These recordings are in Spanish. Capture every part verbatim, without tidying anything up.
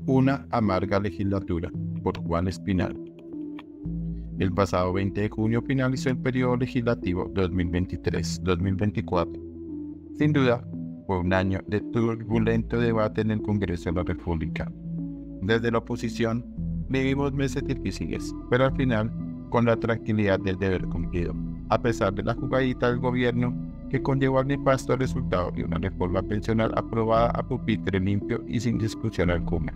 Una amarga legislatura, por Juan Espinal. El pasado veinte de junio finalizó el periodo legislativo dos mil veintitrés dos mil veinticuatro. Sin duda, fue un año de turbulento debate en el Congreso de la República. Desde la oposición, vivimos meses difíciles, pero al final, con la tranquilidad del deber cumplido, a pesar de la jugadita del gobierno que conllevó al nefasto resultado de una reforma pensional aprobada a pupitre limpio y sin discusión alguna.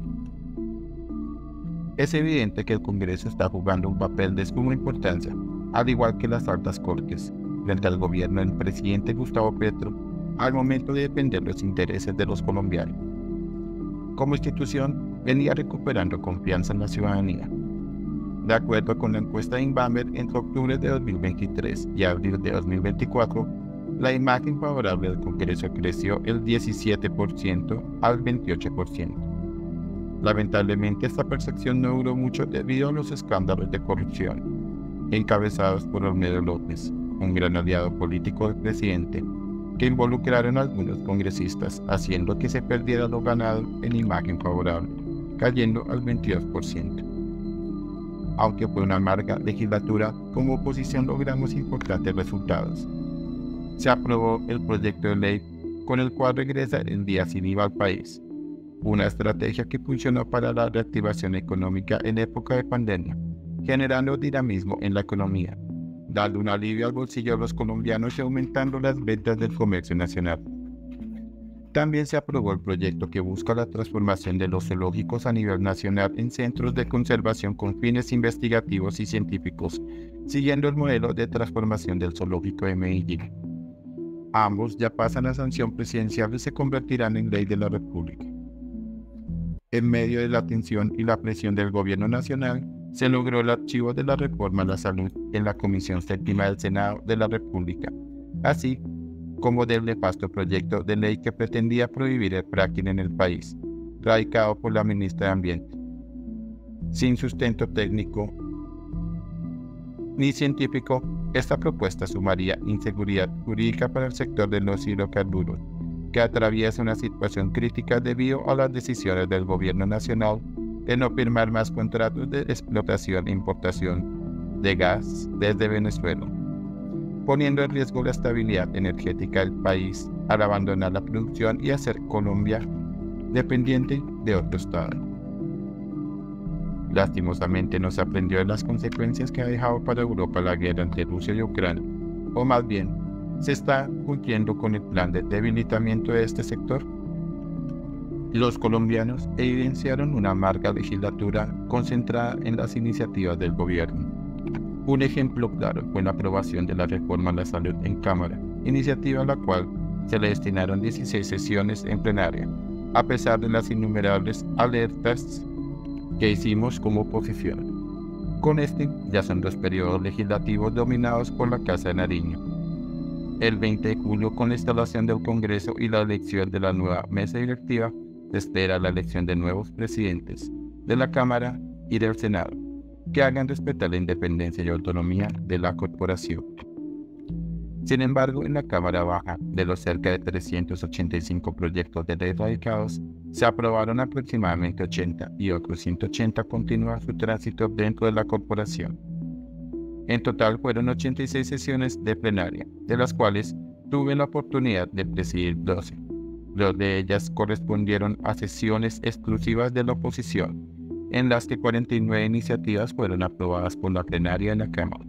Es evidente que el Congreso está jugando un papel de suma importancia, al igual que las altas cortes, frente al gobierno del presidente Gustavo Petro, al momento de defender los intereses de los colombianos. Como institución, venía recuperando confianza en la ciudadanía. De acuerdo con la encuesta de Inbamer, entre octubre de dos mil veintitrés y abril de dos mil veinticuatro, la imagen favorable del Congreso creció el diecisiete por ciento al veintiocho por ciento. Lamentablemente, esta percepción no duró mucho debido a los escándalos de corrupción, encabezados por Olmedo López, un gran aliado político del presidente, que involucraron a algunos congresistas, haciendo que se perdiera lo ganado en imagen favorable, cayendo al veintidós por ciento. Aunque fue una amarga legislatura, como oposición logramos importantes resultados. Se aprobó el proyecto de ley con el cual regresa el día sin I V A al país, una estrategia que funcionó para la reactivación económica en época de pandemia, generando dinamismo en la economía, dando un alivio al bolsillo de los colombianos y aumentando las ventas del comercio nacional. También se aprobó el proyecto que busca la transformación de los zoológicos a nivel nacional en centros de conservación con fines investigativos y científicos, siguiendo el modelo de transformación del zoológico de Medellín. Ambos ya pasan a sanción presidencial y se convertirán en ley de la República. En medio de la tensión y la presión del gobierno nacional, se logró el archivo de la reforma a la salud en la Comisión Séptima del Senado de la República, así como del nefasto proyecto de ley que pretendía prohibir el fracking en el país, radicado por la ministra de Ambiente. Sin sustento técnico ni científico, esta propuesta sumaría inseguridad jurídica para el sector de los hidrocarburos, que atraviesa una situación crítica debido a las decisiones del gobierno nacional de no firmar más contratos de explotación e importación de gas desde Venezuela, poniendo en riesgo la estabilidad energética del país al abandonar la producción y hacer Colombia dependiente de otro estado. Lastimosamente no se aprendió de las consecuencias que ha dejado para Europa la guerra entre Rusia y Ucrania, o más bien, ¿se está cumpliendo con el plan de debilitamiento de este sector? Los colombianos evidenciaron una amarga legislatura concentrada en las iniciativas del gobierno. Un ejemplo claro fue la aprobación de la reforma a la salud en Cámara, iniciativa a la cual se le destinaron dieciséis sesiones en plenaria, a pesar de las innumerables alertas que hicimos como oposición. Con este ya son dos periodos legislativos dominados por la Casa de Nariño. El veinte de julio, con la instalación del Congreso y la elección de la nueva mesa directiva, se espera la elección de nuevos presidentes de la Cámara y del Senado, que hagan respetar la independencia y autonomía de la corporación. Sin embargo, en la Cámara Baja, de los cerca de trescientos ochenta y cinco proyectos de ley radicados, se aprobaron aproximadamente ochenta y otros ciento ochenta continúan su tránsito dentro de la corporación. En total fueron ochenta y seis sesiones de plenaria, de las cuales tuve la oportunidad de presidir doce. Dos de ellas correspondieron a sesiones exclusivas de la oposición, en las que cuarenta y nueve iniciativas fueron aprobadas por la plenaria de la Cámara.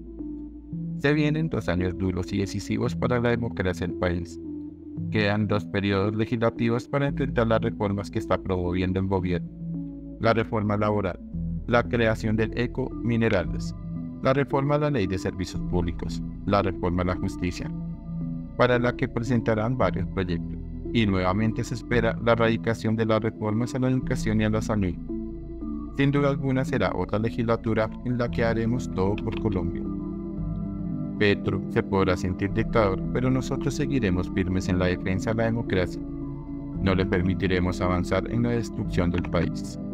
Se vienen dos años duros y decisivos para la democracia del país. Quedan dos periodos legislativos para enfrentar las reformas que está promoviendo el gobierno: la reforma laboral, la creación del Eco Minerales, la reforma a la Ley de Servicios Públicos, la reforma a la justicia, para la que presentarán varios proyectos, y nuevamente se espera la radicación de las reformas a la educación y a la salud. Sin duda alguna será otra legislatura en la que haremos todo por Colombia. Petro se podrá sentir dictador, pero nosotros seguiremos firmes en la defensa de la democracia. No le permitiremos avanzar en la destrucción del país.